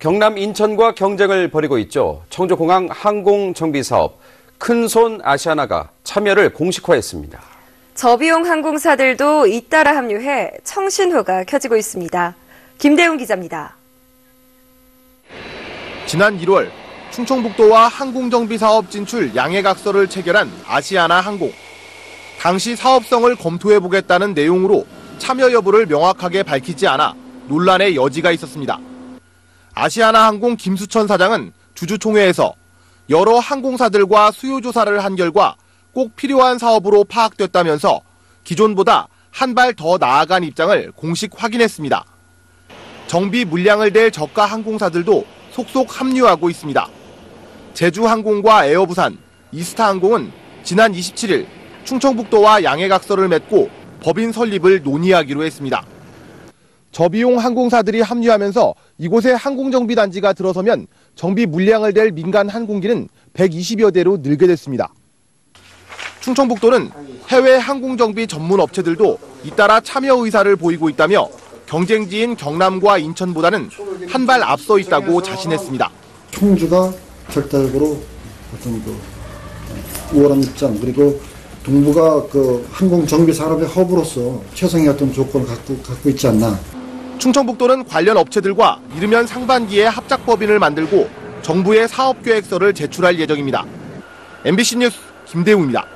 경남 인천과 경쟁을 벌이고 있죠. 청주공항 항공정비사업 큰손 아시아나가 참여를 공식화했습니다. 저비용 항공사들도 잇따라 합류해 청신호가 켜지고 있습니다. 김대웅 기자입니다. 지난 1월 충청북도와 항공정비사업 진출 양해각서를 체결한 아시아나 항공. 당시 사업성을 검토해보겠다는 내용으로 참여 여부를 명확하게 밝히지 않아 논란의 여지가 있었습니다. 아시아나 항공 김수천 사장은 주주총회에서 여러 항공사들과 수요조사를 한 결과 꼭 필요한 사업으로 파악됐다면서 기존보다 한 발 더 나아간 입장을 공식 확인했습니다. 정비 물량을 댈 저가 항공사들도 속속 합류하고 있습니다. 제주항공과 에어부산, 이스타항공은 지난 27일 충청북도와 양해각서를 맺고 법인 설립을 논의하기로 했습니다. 저비용 항공사들이 합류하면서 이곳에 항공정비단지가 들어서면 정비 물량을 댈 민간 항공기는 120여 대로 늘게 됐습니다. 충청북도는 해외 항공정비 전문 업체들도 잇따라 참여 의사를 보이고 있다며 경쟁지인 경남과 인천보다는 한 발 앞서 있다고 자신했습니다. 청주가 절대적으로 어떤 우월한 입장, 그리고 동부가 항공 정비 산업의 허브로서 최상의 어떤 조건을 갖고 있지 않나. 충청북도는 관련 업체들과 이르면 상반기에 합작법인을 만들고 정부에 사업계획서를 제출할 예정입니다. MBC 뉴스 김대웅입니다.